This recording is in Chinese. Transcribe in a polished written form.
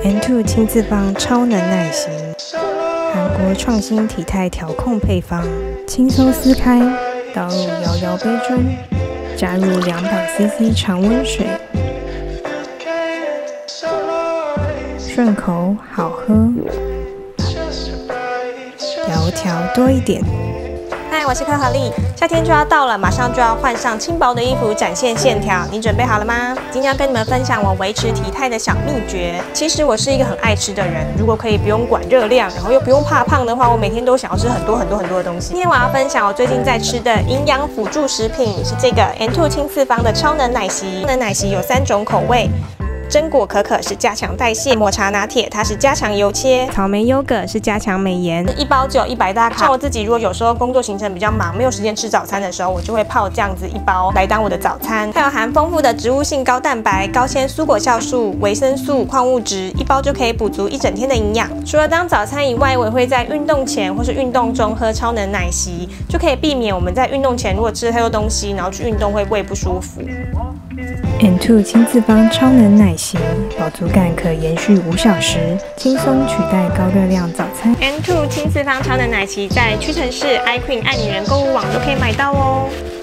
N2 亲自方超能奶昔，韩国创新体态调控配方，轻松撕开，倒入摇摇杯中，加入200cc 常温水，顺口好喝，油条多一点。嗨，我是可可丽。夏天就要到了，马上就要换上轻薄的衣服，展现线条。你准备好了吗？今天要跟你们分享我维持体态的小秘诀。其实我是一个很爱吃的人，如果可以不用管热量，然后又不用怕胖的话，我每天都想要吃很多的东西。今天我要分享我最近在吃的营养辅助食品，是这个 N2 亲四方的超能奶昔。超能奶昔有3种口味。榛果可可是加强代谢，抹茶拿铁它是加强油切，草莓优格是加强美颜。一包只有100大卡。像我自己如果有时候工作行程比较忙，没有时间吃早餐的时候，我就会泡这样子一包来当我的早餐。它有含丰富的植物性高蛋白、高纤蔬果酵素、维生素、矿物质，一包就可以补足一整天的营养。除了当早餐以外，我也会在运动前或是运动中喝超能奶昔，就可以避免我们在运动前如果吃了太多东西，然后去运动会胃不舒服。N2 亲四方超能奶昔，饱足感可延续5小时，轻松取代高热量早餐。N2 亲四方超能奶昔在屈臣氏、iQueen 爱女人购物网都可以买到哦。